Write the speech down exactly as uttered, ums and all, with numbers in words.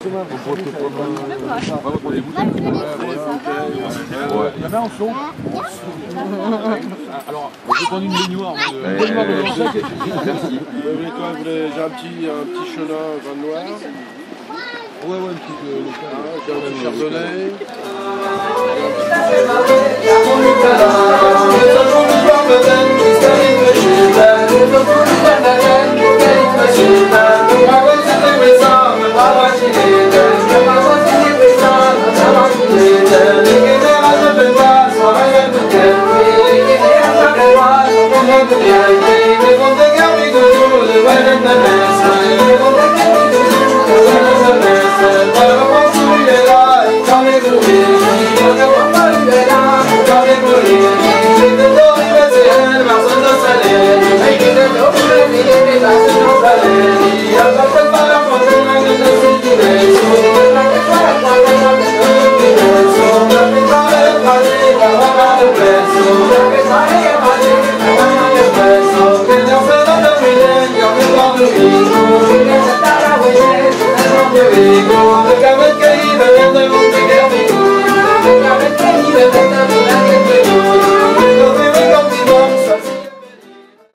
Il y en a en son. Alors, je vais prendre une baignoire. Une baignoire de blanc. Merci. J'ai un petit, un petit chenin vin noir. Ouais, ouais, un petit euh, ah, j'ai un petit chardonnay. Thank you.